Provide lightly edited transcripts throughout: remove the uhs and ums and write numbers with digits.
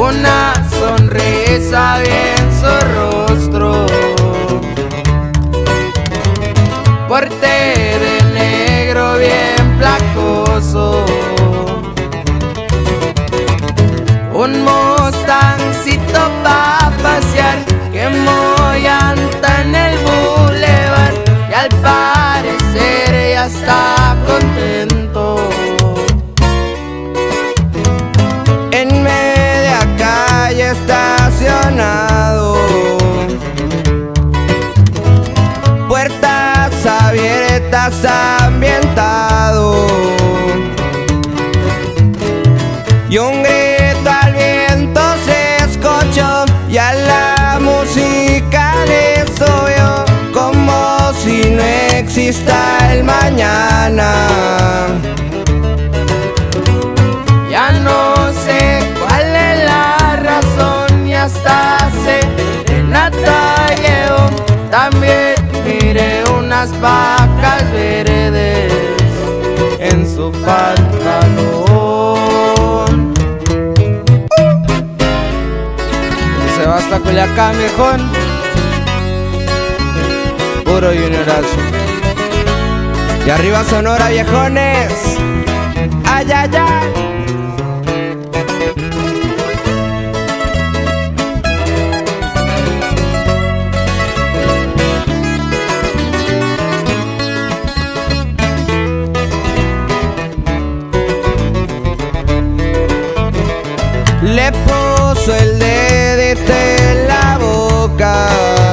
una sonrisa bien su rostro. Porte de negro bien placoso, un Mustangcito pa' pasear, quemó llanta en el bulevar y al parecer ya está contento. En media calle estacionado, puertas abiertas, ambientado, y un grito al viento se escuchó y a la música le subió, como si no exista el mañana. Ya no sé cuál es la razón y hasta serenata llevo. También miré unas vacas verdes en su pantalón. Se va hasta Culiacán, viejón. Puro Juniorazo. Y arriba Sonora, viejones. Ay, ay, ay. Le puso el dedito en la boca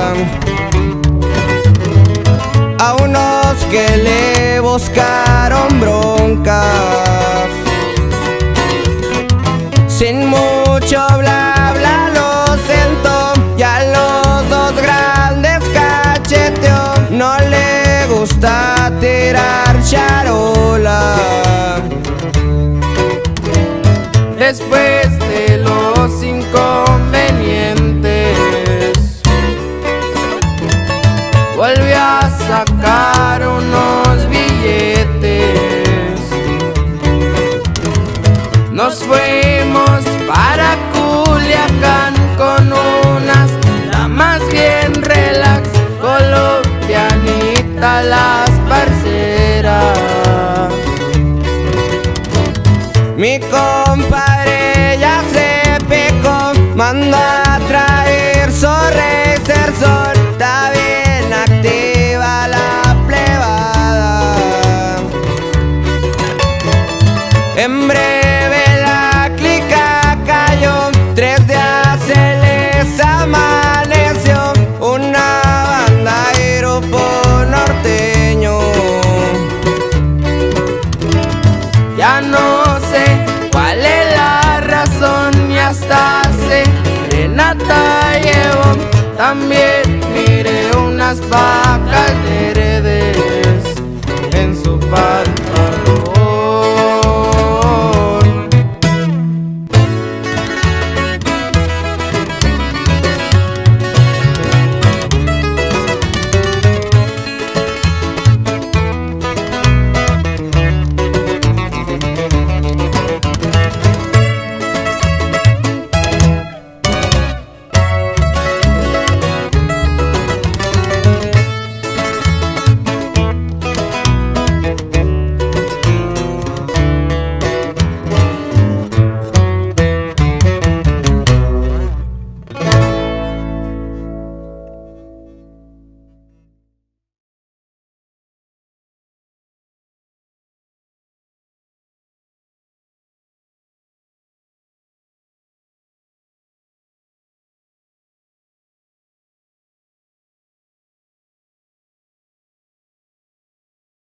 a unos que le buscaron broncas. Sin mucho bla bla lo sentó y a los dos grandes cacheteó. No le gusta tirar charola. Después de los inconvenientes, volvió a sacar unos billetes. Nos fuimos para Culiacán con unas damas bien relax, colombianitas las parceras. Mi compadre ya se picó, mandó a traer su Racer Sol. Está bien activa la plebada. En breve la clica cayó, 3 días se les amaneció. Una banda de grupo norteño. Ya no sé cuál es la razón y hasta serenata llevo. También miré unas vacas verdes